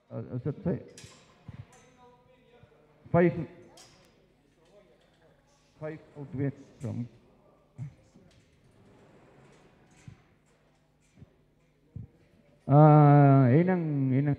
Is dit sy 5 502 from Henning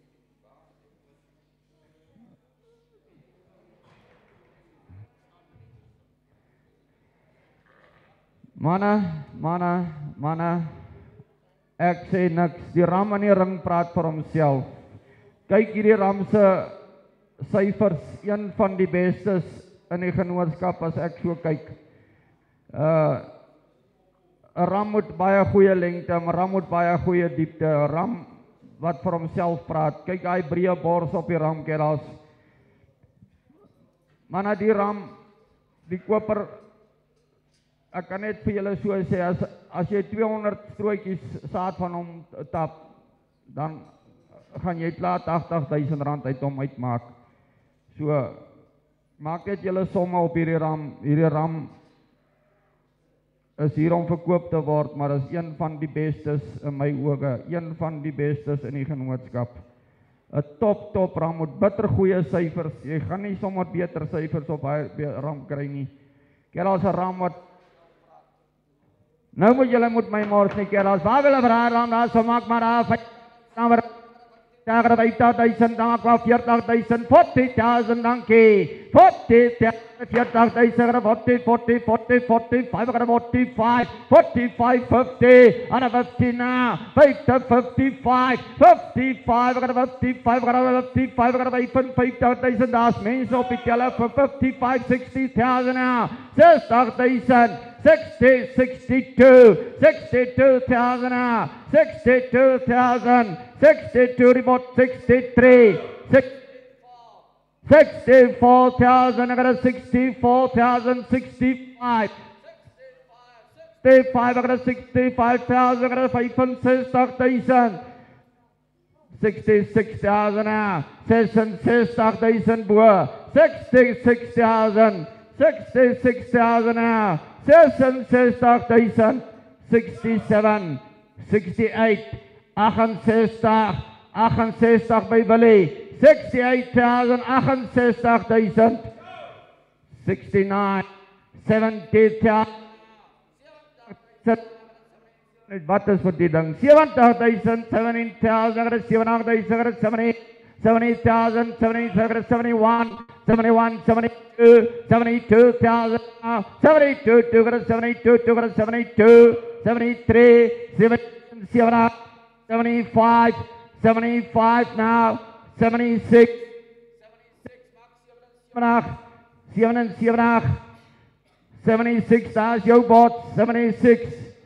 Manne, ek sê niks, die ram in die ring praat vir homself. Kyk hierdie ram se syfers, een van die bestes in die genootskap as ek so kyk. 'n Ram moet baie goeie lengte, 'n ram moet baie goeie diepte, 'n ram wat vir homself praat. Kyk hy breë bors op die ram, kerels. Manne, die ram, die koper, ek kan net vir julle so sê, as jy 200 strootjies saad van hom tap, dan gaan jy laat R80,000 uit hom uitmaak. So, maak net julle somme op hierdie ram. Hierdie ram is hier om verkoop te word, maar is een van die bestes in my oge, een van die bestes in die genootskap. 'n Top ram met bitter goeie syfers. Jy gaan nie sommer beter syfers op hy ram kry nie. Kerels, 'n ram wat nou moet julle moet my mors nie, kerels. Waar wil 'n ram daar so maak maar af. Daar 50,000, dan maak 40,000, 40,000, dankie. 40,000, 40,000, 40, 40, 40, 45, 45, 45, 50, and a 50 now, 50, 55, 55, 55, 55, 55,000, daar's mense op die teller vir 55, 60,000 now, 60,000, 60, 62, 62,000 now, 62,000, 62, report 63, 64,000, I got a 64,000, 65, 65, I got a 65,000, I got a 65,000, 66,000 now, 66,000 boer, 66,000, 66,000 now, 66,000, 67, 68, 68, 68 by Billy, 68,000, 68,000, 69, 70,000, wat is vir die ding, 70,000, 70,000, 70,000, 70,000, 70,000, 71, 71, 72, 72,000, 72, 72, 72, 73, 75, 75 now, 76, 76, daar's jou bot, 76,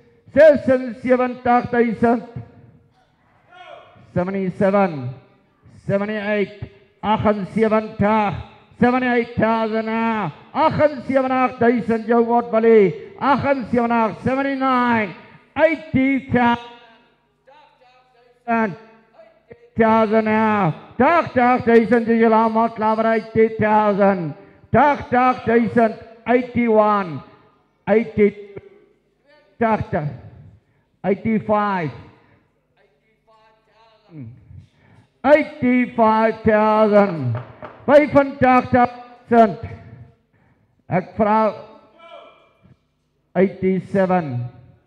76,000, 77, 78, 78, 78,000 now, 78,000 jou bot Willie, 78, 79, 80,000, 80,000 now, 80,000 jy allemaal klaar vir 80,000, 80,000, 81, 80, 80, 85, 85,000, 85,000, ek vraag 87,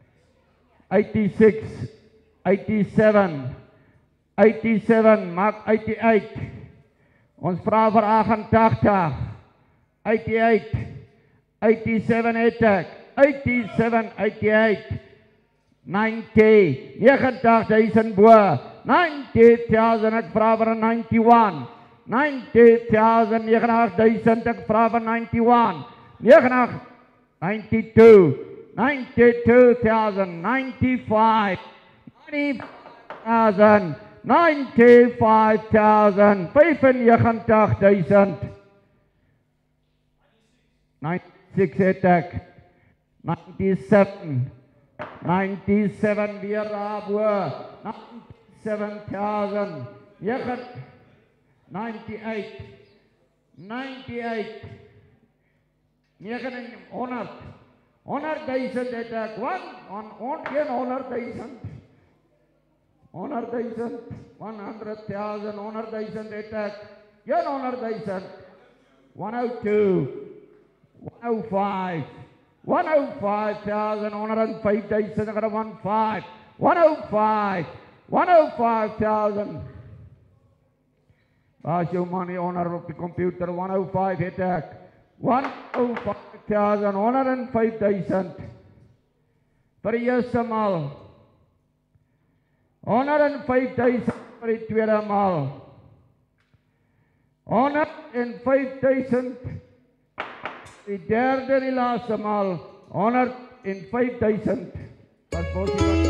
86, 87, 87, maak 88, ons vraag vir 88, 88, 87 attack, 87, 88, 90, 90,000 boer, 90,000, ek vraag vir 91, 90,000, 90,000, ek vraag vir 91, 92, 92,000, 95, 90,000, 95,000, 95,000, 96 attack, 97, 97 weer Raboe, 97,000, 98, 98, 100, 100,000 attack, 100,000, 100,000, 100,000, 100,000 attack. Again 100,000. 102, 105, 105,000, 105,000, 105, 105, 105,000. Pass your money, owner of the computer, 105 attack. 105,000, 105,000. For eerste maal. 105,000 vir die tweede maal. 105,000 die derde en die laaste maal. 105,000. Pas positief.